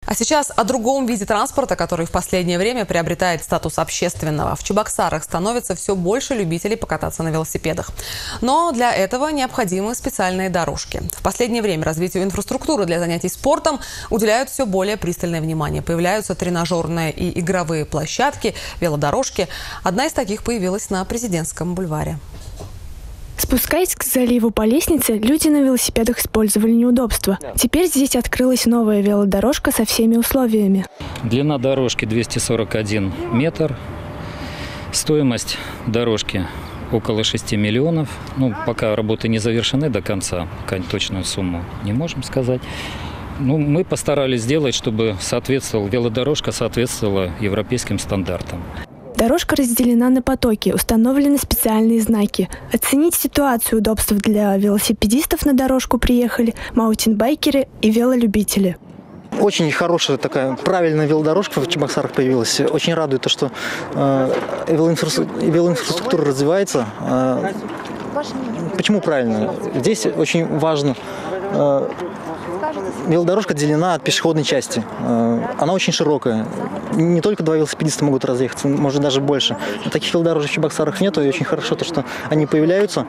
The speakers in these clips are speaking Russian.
А сейчас о другом виде транспорта, который в последнее время приобретает статус общественного. В Чебоксарах становится все больше любителей покататься на велосипедах. Но для этого необходимы специальные дорожки. В последнее время развитию инфраструктуры для занятий спортом уделяют все более пристальное внимание. Появляются тренажерные и игровые площадки, велодорожки. Одна из таких появилась на Президентском бульваре. Спускаясь к заливу по лестнице, люди на велосипедах использовали неудобства. Теперь здесь открылась новая велодорожка со всеми условиями. Длина дорожки 241 метр. Стоимость дорожки около 6 миллионов. Пока работы не завершены до конца, пока точную сумму не можем сказать. Мы постарались сделать, чтобы велодорожка соответствовала европейским стандартам. Дорожка разделена на потоки, установлены специальные знаки. Оценить ситуацию удобств для велосипедистов на дорожку приехали маунтинбайкеры и велолюбители. Очень хорошая такая правильная велодорожка в Чебоксарах появилась. Очень радует то, что велоинфраструктура развивается. Почему правильно? Здесь очень важно. Велодорожка отделена от пешеходной части. Она очень широкая. Не только два велосипедиста могут разъехаться, может даже больше. Таких велодорожек в Чебоксарах нету, и очень хорошо то, что они появляются.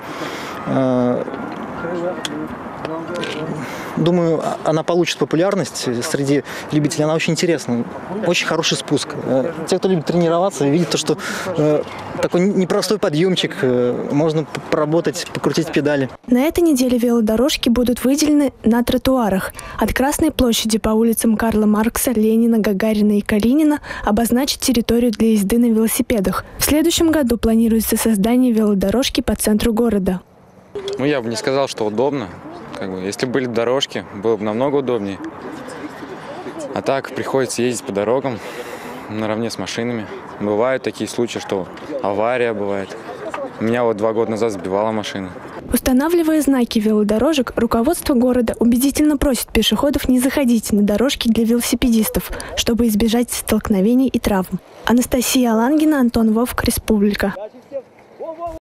Думаю, она получит популярность среди любителей. Она очень интересна. Очень хороший спуск. Те, кто любит тренироваться, видят то, что такой непростой подъемчик. Можно поработать, покрутить педали. На этой неделе велодорожки будут выделены на тротуарах. От Красной площади по улицам Карла Маркса, Ленина, Гагарина и Калинина обозначить территорию для езды на велосипедах. В следующем году планируется создание велодорожки по центру города. Я бы не сказал, что удобно. Если были дорожки, было бы намного удобнее. А так приходится ездить по дорогам наравне с машинами. Бывают такие случаи, что авария бывает. Меня 2 года назад сбивала машина. Устанавливая знаки велодорожек, руководство города убедительно просит пешеходов не заходить на дорожки для велосипедистов, чтобы избежать столкновений и травм. Анастасия Алангина, Антон Вовк, Республика.